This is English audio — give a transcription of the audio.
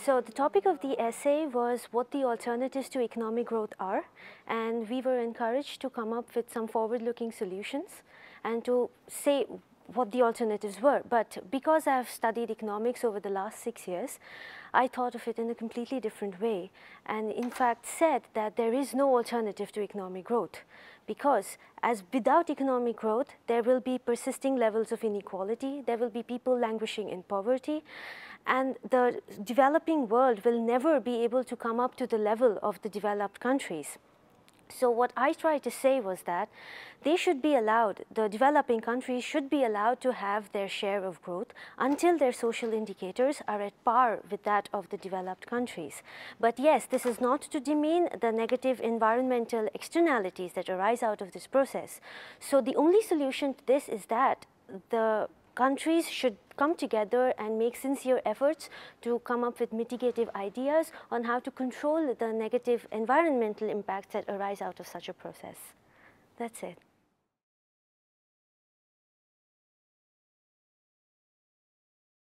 So the topic of the essay was what the alternatives to economic growth are, and we were encouraged to come up with some forward-looking solutions and to say what the alternatives were. But because I've studied economics over the last 6 years, I thought of it in a completely different way, and in fact said that there is no alternative to economic growth, because as without economic growth, there will be persisting levels of inequality, there will be people languishing in poverty, and the developing world will never be able to come up to the level of the developed countries. So what I tried to say was that they should be allowed, the developing countries should be allowed to have their share of growth until their social indicators are at par with that of the developed countries. But yes, this is not to demean the negative environmental externalities that arise out of this process. So the only solution to this is that the countries should come together and make sincere efforts to come up with mitigative ideas on how to control the negative environmental impacts that arise out of such a process. That's it.